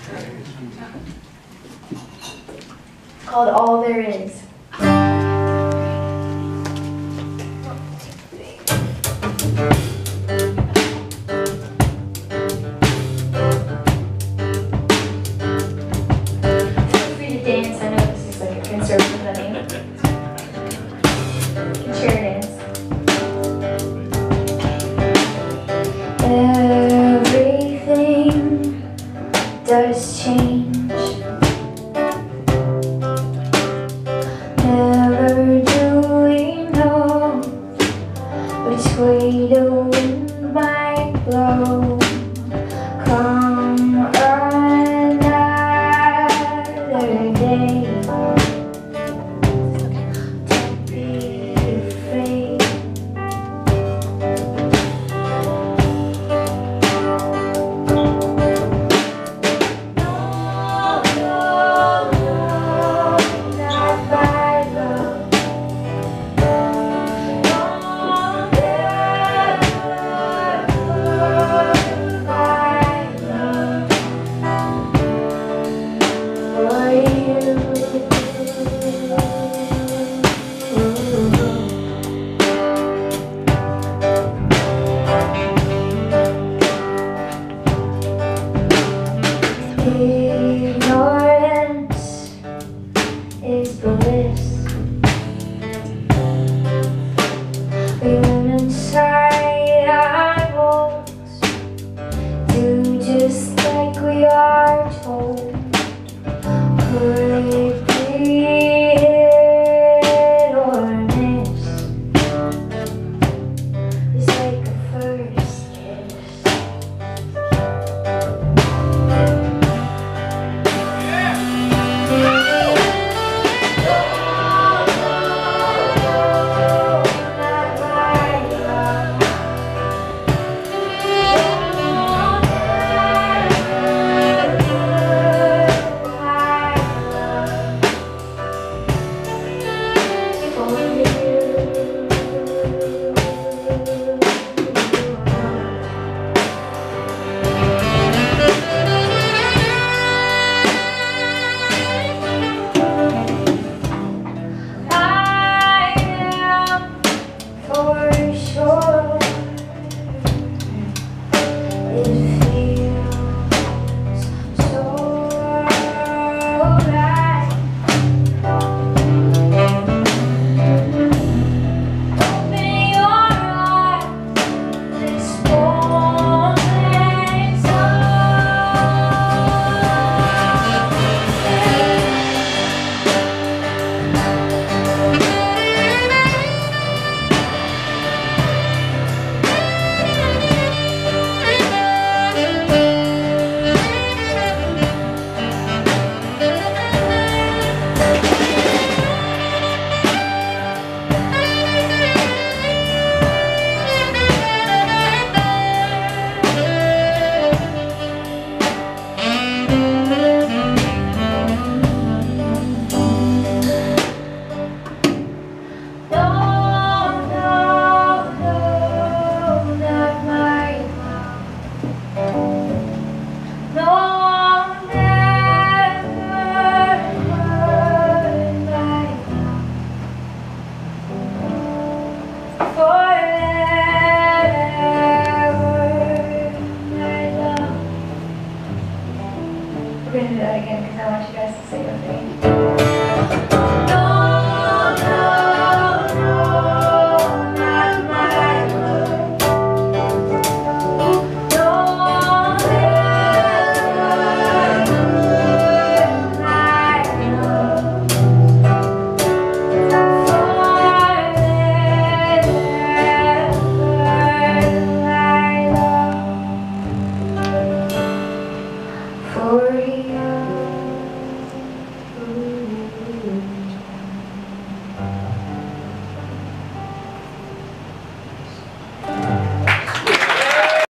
Called All There Is. Feel free to dance. I know this is like a conservative wedding. You can chair dance. Everything does change. Never do we know which way the wind might blow. Come another day. Don't be afraid. No, no, no, not by love. No, never by love for you. Ignorance is bliss. We live inside our walls, do just like we are told. Could it be hit or miss? It's like a first kiss. We're going to do that again because I want you guys to say with me.